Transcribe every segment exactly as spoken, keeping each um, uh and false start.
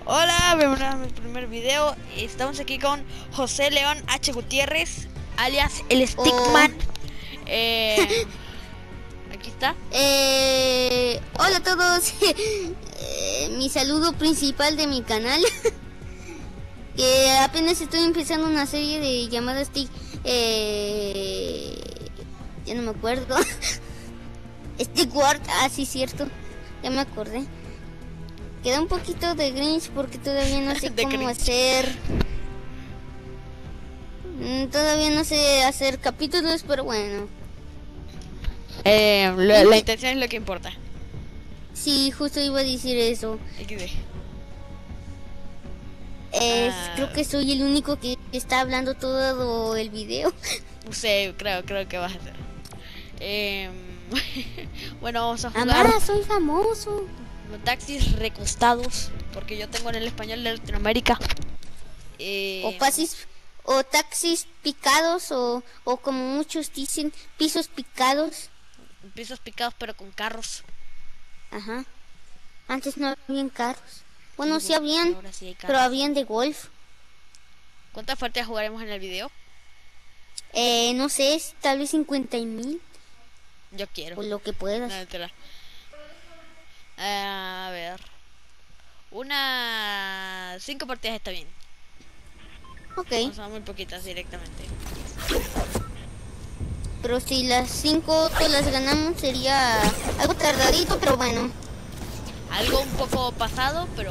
Hola, bienvenidos a mi primer video. Estamos aquí con José León H. Gutiérrez, alias el Oh, Stickman. Eh, aquí está. eh, hola a todos. Eh, mi saludo principal de mi canal. Que apenas estoy empezando una serie de llamadas Stick. Eh, ya no me acuerdo. Stickward, ah, sí, cierto. Ya me acordé. Queda un poquito de Grinch porque todavía no sé De cómo cringe. hacer. Mm, Todavía no sé hacer capítulos, pero bueno. Eh, lo- la intención es lo que importa. Sí, justo iba a decir eso. equis de. Es, Ah, creo que soy el único que está hablando todo el video. no sé, creo, creo que vas a hacer. Eh, bueno, vamos a jugar Amá, soy famoso. taxis recostados, porque yo tengo en el español de Latinoamérica. Eh, O pasis, o taxis picados, o, o como muchos dicen, pisos picados. pisos picados, pero con carros. Ajá. Antes no habían carros. Bueno, Sí, sí habían, ahora sí hay pero carros. habían de golf. ¿Cuántas partidas jugaremos en el video? Eh, no sé, tal vez cincuenta mil, Yo quiero. o lo que No, puedas. mentira. A ver. Una... Cinco partidas está bien. Ok, Vamos a muy poquitas directamente. pero si las cinco las ganamos sería algo tardadito, pero bueno. Algo un poco pasado, pero...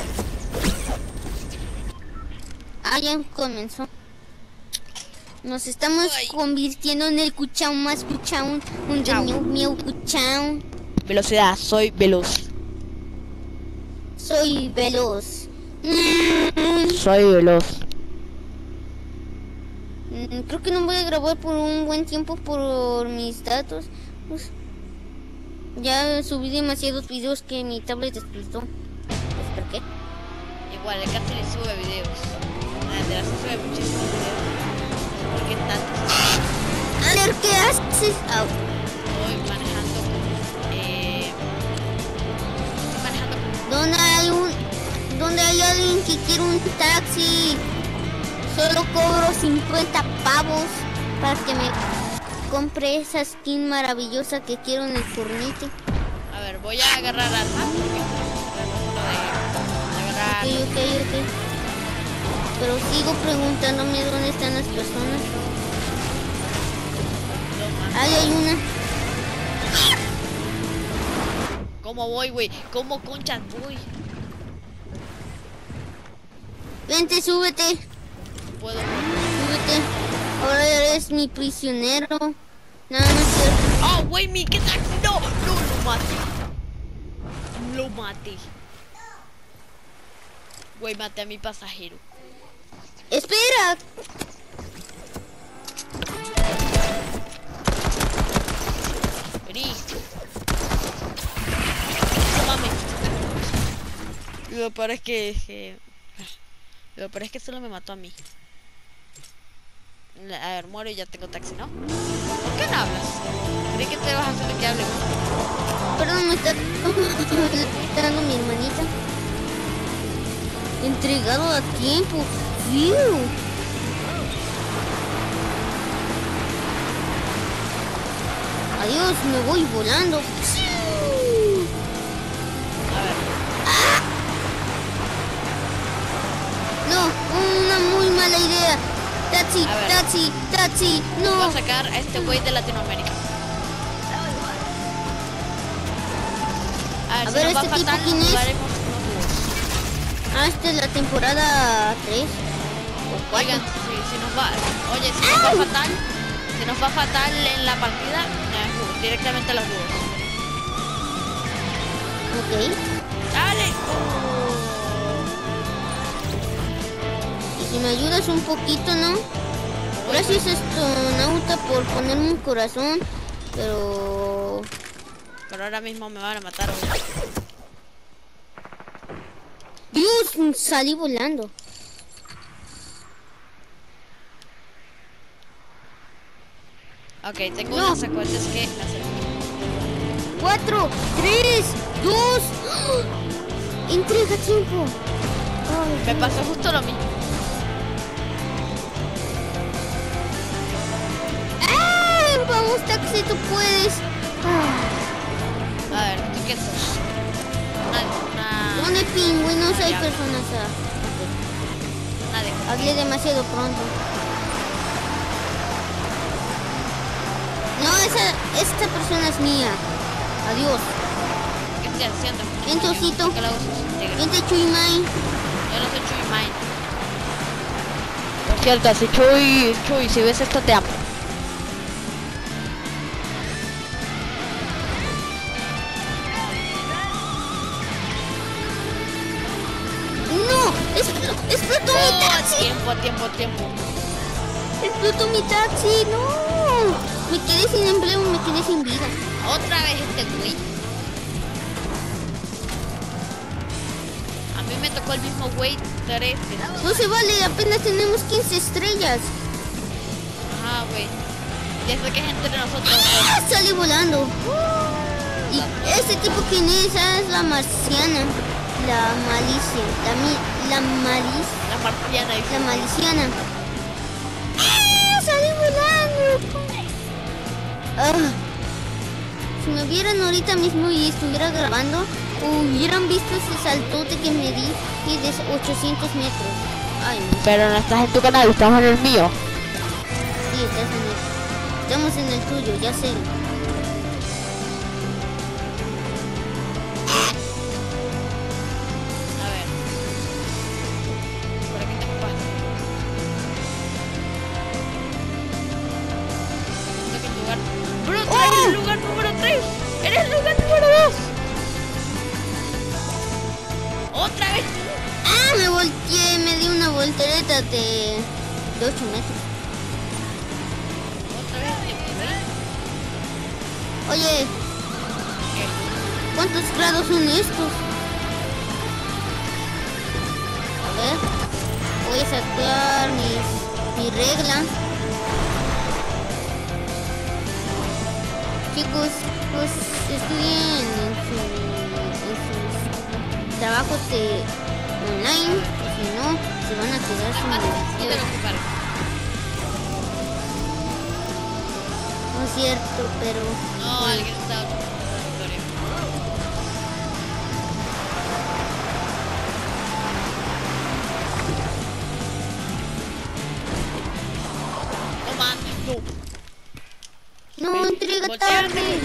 Ah, ya comenzó. Nos estamos Ay. convirtiendo en el cuchaun más cuchaun. Un Chao. miau miau cuchaun. Velocidad, soy veloz. Soy veloz. Mm, Soy veloz. mm, Creo que no voy a grabar por un buen tiempo por mis datos. Pues, ya subí demasiados videos que mi tablet explotó. Pues, ¿por qué? Igual, el casi le sube videos. Nada, te las sube muchísimos videos. ¿Por qué tantos? A ver, ¿qué haces? Au. Voy manejando con... Eh... Estoy manejando con... ¿Dónde hay un, dónde hay alguien que quiere un taxi? Solo cobro cincuenta pavos para que me compre esa skin maravillosa que quiero en el Fornite. A ver, voy a agarrar armas. Porque de agarrar... Ok, ok, ok. Pero sigo preguntándome dónde están las personas. Ahí hay una. ¿Cómo voy, güey? ¿Cómo conchas voy? Vente, súbete. Puedo. Súbete. Ahora eres mi prisionero. Nada más cierto. ¡Oh, güey, mi! ¿Qué tal? ¡No! ¡No lo maté! Lo maté. Güey, maté a mi pasajero. ¡Espera! Vení. No mames. Lo peor es que... que... Lo peor es que solo me mató a mí. A ver, muero y ya tengo taxi, ¿no? ¿Por qué no hablas? ¿Crees que te vas a hacer que hable? Perdón, me está, me está dando mi hermanita. Entregado a tiempo. ¡Fiu! Adiós, me voy volando. ¡Fiu! A ver. No, una muy mala idea. Taxi, A ver. taxi, taxi, Voy a no. sacar a este güey de Latinoamérica. A ver, A si ver, nos va ¿este tipo fatal, quién es? jugaremos unos dúos. Ah, esta es la temporada tres. O Oigan, cuatro. si, si nos va... Oye, si nos va fatal... Si nos va fatal en la partida, eh, directamente a los dúos. Ok. ¡Dale! Y si me ayudas un poquito, ¿no? Gracias, astronauta, por ponerme un corazón. Pero... Pero ahora mismo me van a matar. Güey. Dios, salí volando. Ok, tengo No. unas secuencias que hacer. Cuatro, tres, dos. ¡Oh! Entrega tiempo. Ay, Me pasó justo lo mismo. ¡Ah! Vamos, taxi, tú puedes. Ah. A ver, ¿tú qué sos? Una... Pone pingüinos, hay Ya. personas. Ah. Una de... Ok. Hablé demasiado pronto. No, esa, esta persona es mía. Adiós. ¿Qué estoy haciendo? Vente, osito. ¿Qué le hago? Tigre. Vente, Chuymay. Yo no soy Chuy Mine. Por cierto, si Chuy, Chuy, si ves esto te amo. No, expl- explotó mi Oh, taxi. tiempo, tiempo, tiempo. Explotó mi taxi. No. Me quedé sin empleo, me quedé sin vida. Otra vez este güey. A mí me tocó el mismo güey tres veces. No se vale, apenas tenemos quince estrellas. Ajá, güey. Ya sé que es entre nosotros. ¡Ah! Salí volando. Y este tipo quién es, ah, es la marciana. La malicia. La, mi, la malicia. La marciana. dice. La maliciana. ¡Ah! Salí volando. Ah. Si me vieran ahorita mismo y estuviera grabando, hubieran visto ese saltote que me di y de ochocientos metros. Ay, no. Pero no estás en tu canal, estamos en el mío. Sí, estás en el... Estamos en el tuyo, ya sé. A ver. ¿Por aquí te pasa? ¿Dónde que el lugar? Bro, tú eres ¡Oh! el lugar número tres. Eres el lugar número dos. Otra vez. Ah, me volteé, me di una voltereta de, de ocho metros. Otra vez este güey. Oye, ¿Qué? ¿cuántos grados son estos? A ver, voy a sacar mis, mi regla. Chicos, pues estudien en, su, en sus trabajos de online, si no, se van a quedar sin No te dinero. preocupes. No es cierto, pero... No, alguien está ocupando la historia. No mames, no. No, entrega Volteate. tarde.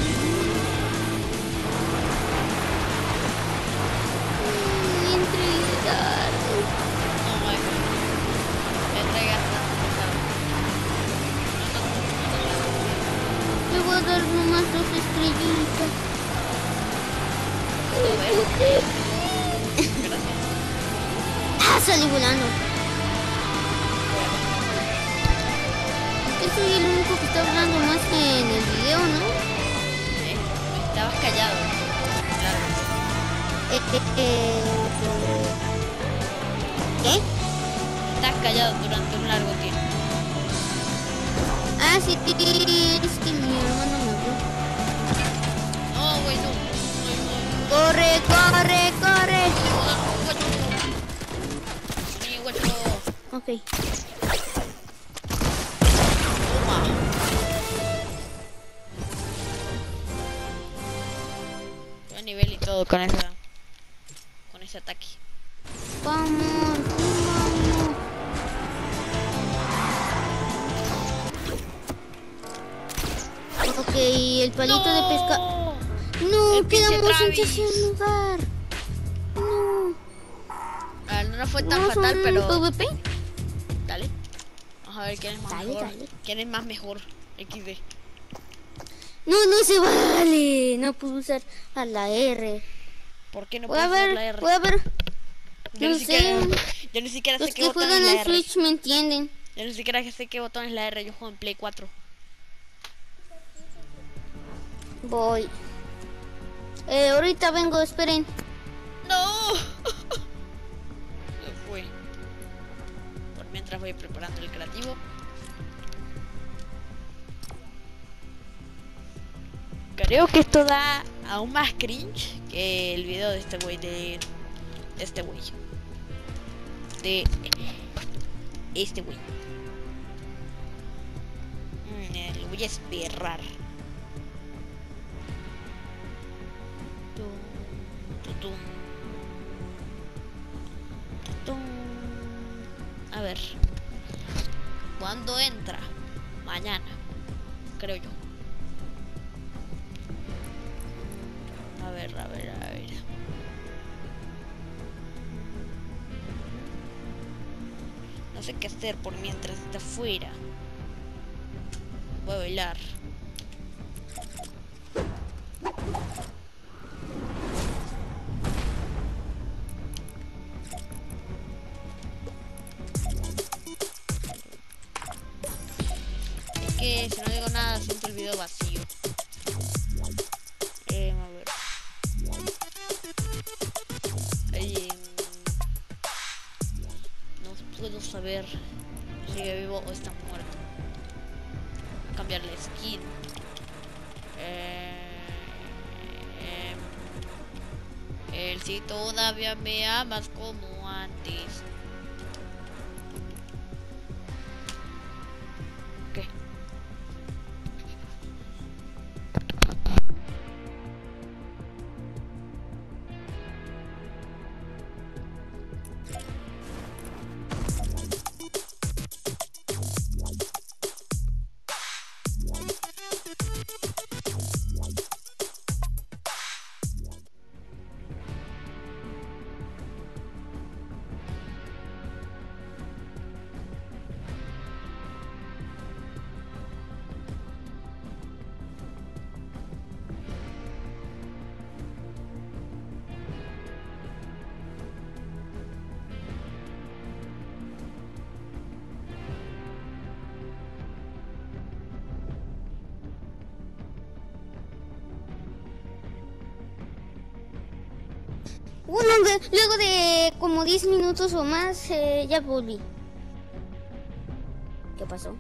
Mm, entrega tarde. No, güey. Le entregaste la pasada. Le voy a dar nomás dos estrellitas. Gracias. ¡Ah! Salí volando. Yo soy el único que está hablando más que en el video, ¿no? Eh, estabas callado. Claro. Eh, eh, eh, ¿Qué? Estás callado durante un largo tiempo. Ah, sí, sí, es que mi hermano me habló. No, güey, no. No, no. ¡Corre, corre, corre! Mi guacho. Ok. Toma. Buen nivel y todo con esa. Con ese ataque. Vamos, vamos. Ok, el palito de pesca. No, El pinche quedamos en Travis. tercer lugar. No. Ah, no fue tan ¿No fatal, son pero. PvP? Dale. Vamos a ver quién es más Dale, mejor. dale. ¿Quién es más mejor? equis de. No, no se vale. No puedo usar a la R. ¿Por qué no Voy a puedes usar ver, la R? voy a ver. Yo no ni siquiera, sé. yo ni siquiera Los sé qué que botón es juegan la en R. Switch me entienden. Yo ni siquiera sé qué botón es la R. Yo juego en Play cuatro. Voy. Eh, ahorita vengo, esperen. ¡No! Se fue. Por mientras voy preparando el creativo. Creo que esto da aún más cringe que el video de este güey de, de este güey. de este güey. Mm, eh, lo voy a esperar. Tum, tutum, tutum. A ver, ¿cuándo entra? Mañana, creo yo. A ver, a ver, a ver. No sé qué hacer por mientras está afuera. Voy a bailar. Es que si no digo nada siento el video vacío. Eh, a ver. Eh, no puedo saber si sigue vivo o está muerto. Voy a cambiar la skin. Eh, eh, él si todavía me amas como antes. ¿Qué? Bueno, de- luego de como diez minutos o más, eh, ya volví. ¿Qué pasó?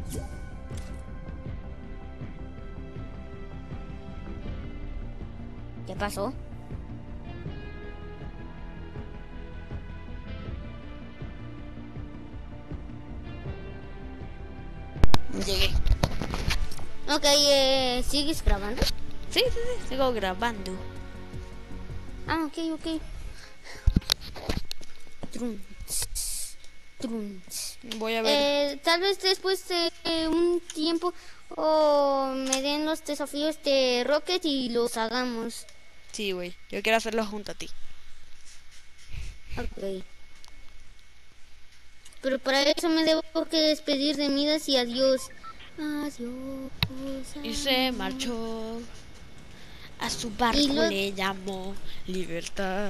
¿Qué pasó? Llegué. Ok, eh, ¿sigues grabando? Sí, sí, sí, sigo grabando. Ah, ok, ok. Trun, trun. Voy a ver. Eh, tal vez después de eh, un tiempo o me den los desafíos de Rocket y los hagamos. Sí, güey. Yo quiero hacerlo junto a ti. Ok. Pero para eso me debo que despedir de Midas y adiós. Adiós. Y se marchó. A su barco Y lo- le llamó Libertad.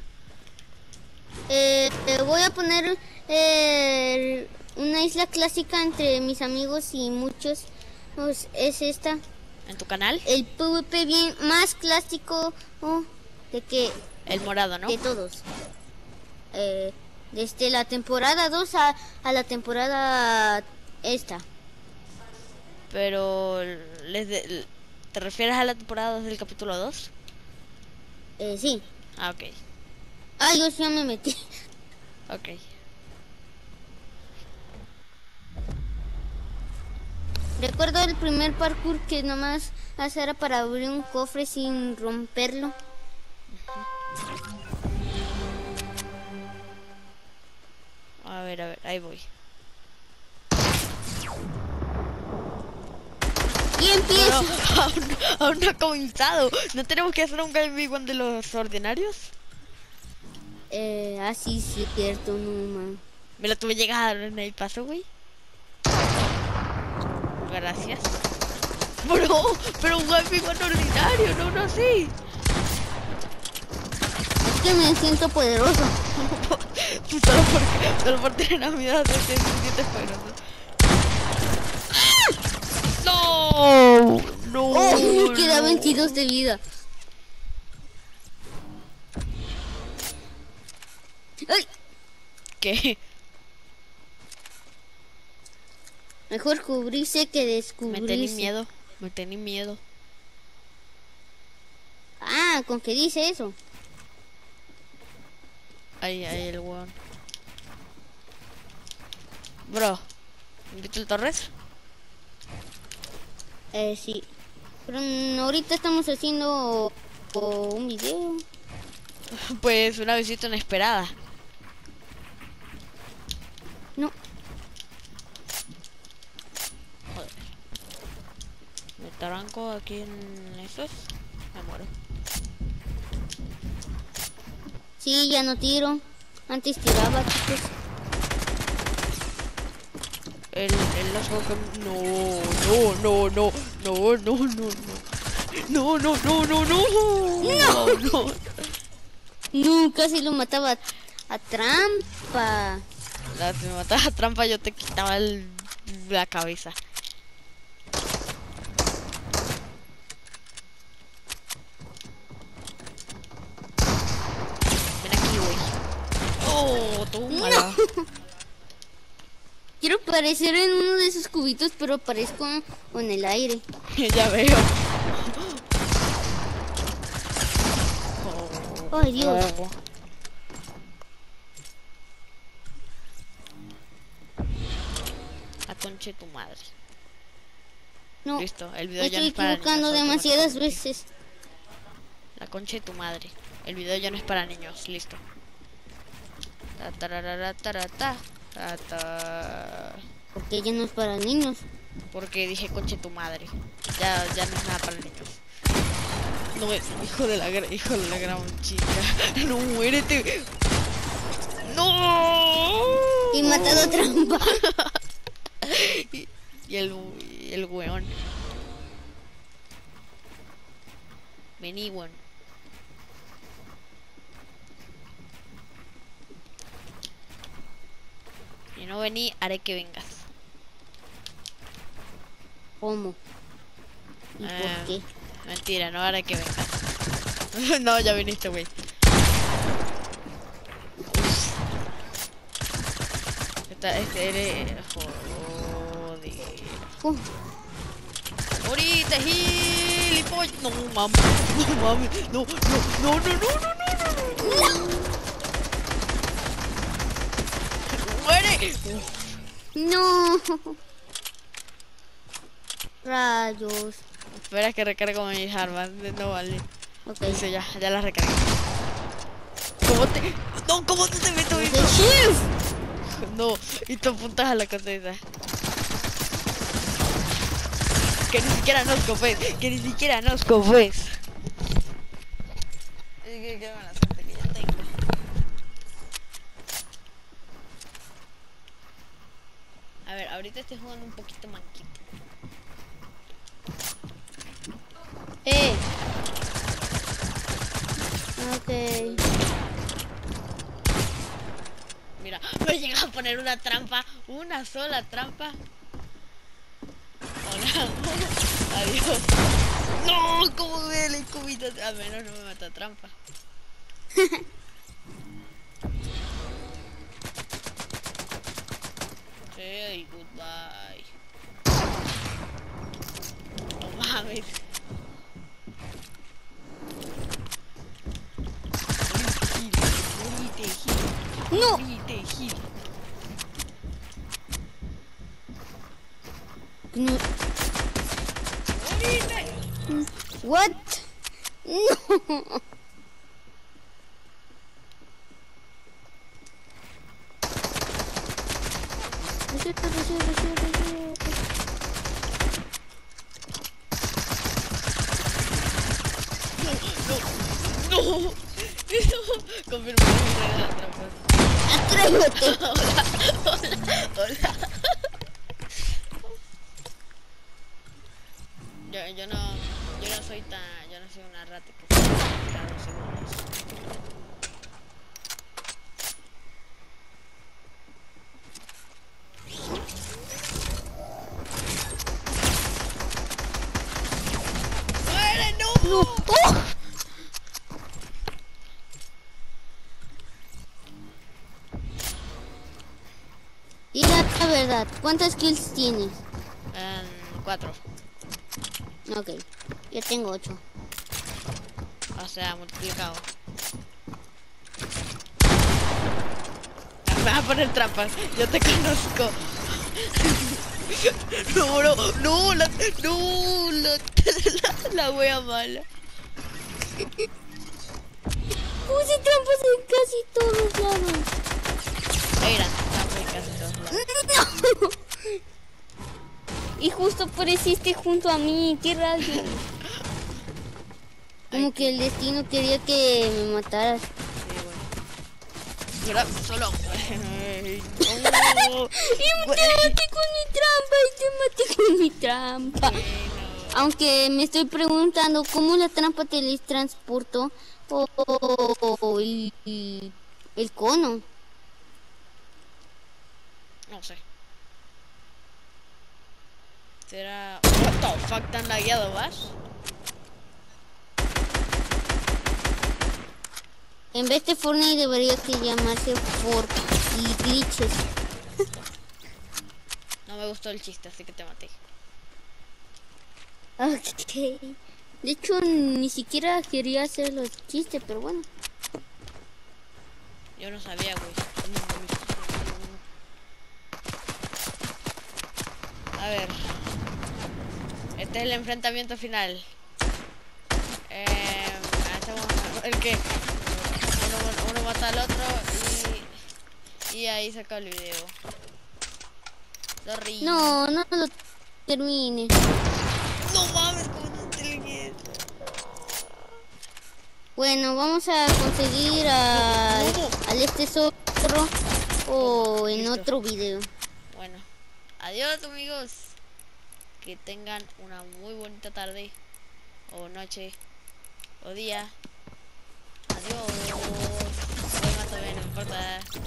Eh, eh, voy a poner eh, una isla clásica entre mis amigos y muchos. Pues, es esta. ¿En tu canal? El PvP bien más clásico oh, de que El morado, ¿no? de todos. Eh, desde la temporada dos a, a la temporada esta. Pero les de- ¿te refieres a la temporada dos del capítulo dos? Eh, sí. Ah, ok. Ah, yo ya me metí. Ok. Recuerdo el primer parkour que nomás era para abrir un cofre sin romperlo. A ver, a ver, ahí voy. Y empiezo. Pero aún, aún no ha comenzado. ¿No tenemos que hacer un Game One de los ordinarios? Eh, así sí, es cierto, no man. Me lo tuve que llegar en el paso, güey. Gracias. Bro, pero un Game One ordinario, no uno así. Es que me siento poderoso. Solo porque, solo por tener amigos de te sientes poderoso. No, no. Oh, me queda no. veintidós de vida. ¡Ay! ¿Qué? Mejor cubrirse que Me descubrirse. tenía miedo, me tenía miedo. Ah, ¿con qué dice eso? Ahí, ahí el weón. Bro, ¿invito el Torres? Eh, sí. Pero mm, ahorita estamos haciendo o, un video. Pues una visita inesperada. No. Joder. Me tranco aquí en esos. Me muero. Sí, ya no tiro. Antes tiraba, chicos. El, el los que... No, no, no, no, no, no, no, no, no, no, no, no, no, no, no. No, casi lo mataba a, a trampa. La, si me matabas a trampa yo te quitaba el, la cabeza. Ven aquí, güey. Oh, tómala. No. Quiero aparecer en uno de esos cubitos, pero aparezco en el aire. Ya veo. Ay, Dios. Oh. La concha de tu madre. No, Listo, el video me ya no estoy es para equivocando niños, demasiadas automáticamente. veces. La concha de tu madre. El video ya no es para niños, listo. Ta, tararara, tarata, ta, ta. Porque ya no es para niños. Porque dije concha de tu madre. Ya, ya no es nada para niños. No, hijo de la gra- hijo de la gran chica. No, muérete. No. Y matado a trampa. y, y el y el weón. Vení, weón. Y no vení, haré que vengas. ¿Cómo? ¿Y Eh, por qué? Mentira, no haré que vengas. No, ya viniste, güey. Esta, este eres... Joder. ¿Cómo? Ahorita, gilipollas. No, mami. No, mami. No, no, no, no, no, no, no, no, no. ¡Muere! No. Rayos. Espera que recargo mis armas. No vale. Ok. Dice ya, ya las recargué. ¿Cómo te...? No, ¿cómo tú te meto ¡The eso? Chief! No, y tú apuntas a la cosa esa. Que ni siquiera nos cofes, que ni siquiera nos cofes. Qué qué mala suerte que ya tengo. A ver, ahorita estoy jugando un poquito manquito. Eh. Ok. Mira, me llega a poner una trampa, una sola trampa. Hola. Adiós. No, como duele, cubito. Al menos no me mata trampa. Hey, goodbye. No mames. Morite, Gil. No. Morite, Gil. No. Morite. What? No. Resulta, resulta, resulta, resulta. No, no, no. Confirmo que me la trampa. Atrévete. Hola, hola, hola. Yo, yo no, yo no soy tan, yo no soy una rata que se cada dos segundos. ¡Muere, no! No. ¡Oh! Y la, la verdad, ¿cuántas kills tienes? En cuatro. Ok, yo tengo ocho. O sea, multiplicado. Me vas a poner trampas. Yo te conozco. No, no, no, la, no, la, la, la wea mala. Puse trampas en casi todos lados. Eran trampas en casi todos lados. No. Y justo apareciste junto a mí, qué rayos. Como que el destino quería que me mataras. Sí, bueno. Era solo. Ay, no. Y te maté con mi trampa, y te maté con mi trampa. Bueno. Aunque me estoy preguntando cómo la trampa teletransportó o, o el, el cono. No sé. Será. What the fuck, tan lagueado vas? En vez de Fortnite debería que llamarse Fort y Glitches. No me gustó el chiste, así que te maté. Ok. De hecho, ni siquiera quería hacer los chistes, pero bueno. Yo no sabía, güey. A ver. Este es el enfrentamiento final. Eh, el que uno, uno mata al otro y, y ahí saca el video. Sorry. No, no lo termine. No mames, cómo no te. Bueno, vamos a conseguir a, No. al este otro o en Listo. otro video. Bueno, adiós amigos. Que tengan una muy bonita tarde o noche o día. Adiós. Bueno, también no importa.